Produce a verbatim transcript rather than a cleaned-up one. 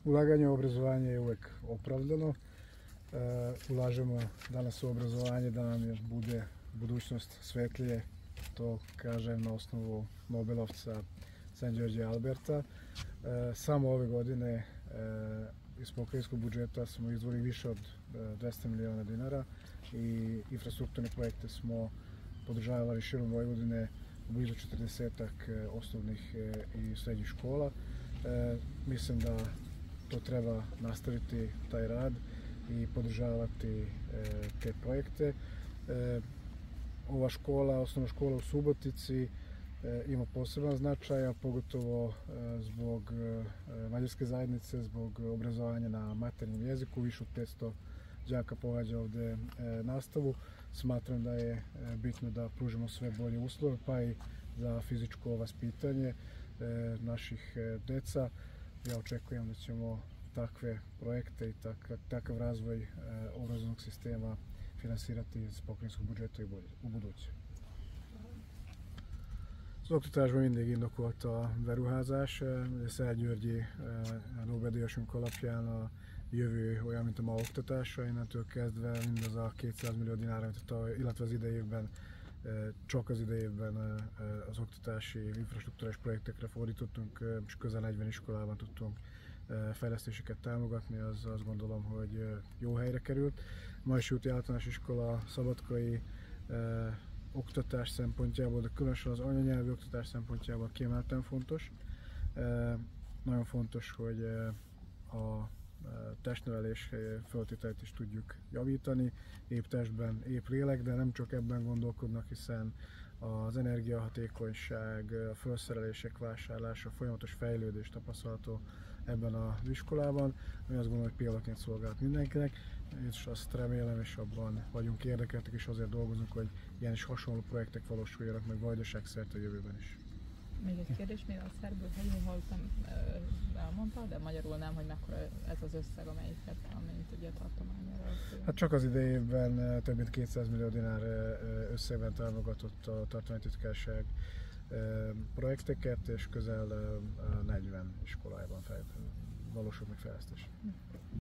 Ulaganje u obrazovanje je uvek opravdano. E, ulažemo danas u obrazovanje da nam je bude budućnost svetlije, to kažem na osnovu Nobelovca San Giorgio Alberta. E, samo ove godine e, iz pokrajinskog budžeta smo izdvojili više od dvesta miliona dinara i infrastrukturne projekte smo podržavali širom Vojvodine u blizu četrdesetak osnovnih i srednjih škola. E, mislim da to treba nastaviti taj rad i podržavati e, te projekte. E, ova škola, osnovna škola u Subotici e, ima poseban značaj, a pogotovo e, zbog e, mađarske zajednice, zbog obrazovanja na maternjem jeziku. Više od petsto đaka pohađa ovde e, nastavu. Smatram da je e, bitno da pružimo sve bolje uslove, pa i za fizičko vaspitanje e, naših e, deca. Ja očekujem da ćemo takve projekte i tak, takav razvoj e, obrazovnog sistema finansirati iz pokrajinskog budžeta i u buduće. Az oktatásban mindig indokolt a beruházás. A Szert-Györgyi Nobel-díjasunk alapján a jövő olyan, mint a ma oktatása. Innentől kezdve mindaz a kétszáz millió dinár, amit a, illetve az idejében, csak az idejében az oktatási infrastruktúrás projektekre fordítottunk, és közel negyven iskolában tudtunk fejlesztéseket támogatni, az azt gondolom, hogy jó helyre került. A Majsi úti általános iskola szabadkai eh, oktatás szempontjából, de különösen az anyanyelvi oktatás szempontjából kiemelten fontos. Eh, nagyon fontos, hogy eh, a testnevelés feltételeit is tudjuk javítani, épp testben, épp lélek, de nem csak ebben gondolkodnak, hiszen az energiahatékonyság, a felszerelések vásárlása, folyamatos fejlődés tapasztalható ebben az iskolában, ami azt gondolom, hogy példaként szolgált mindenkinek, és azt remélem, és abban vagyunk érdekeltek, és azért dolgozunk, hogy ilyen is hasonló projektek valósuljanak meg Vajdaság szerte a jövőben is. Még egy kérdés, még a szerből helyén hallottam, elmondta, de magyarul nem, hogy mekkora ez az összeg, amelyiket, amelyet ugye tartományra. Hát csak az idejében több mint kétszáz millió dinár összegben támogatott a tartománytitkárság projekteket, és közel negyven iskolában valósul meg fejlesztés.